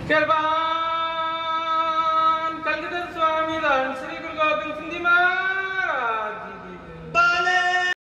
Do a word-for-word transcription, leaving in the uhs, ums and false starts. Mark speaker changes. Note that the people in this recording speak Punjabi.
Speaker 1: ਕਿਰਪਾਨ ਕਲਗੀਧਰ ਸਵਾਮੀ ਧੰਨ ਸ੍ਰੀ ਗੁਰੂ ਗੋਬਿੰਦ ਸਿੰਘ ਜੀ ਮਹਾਰਾਜ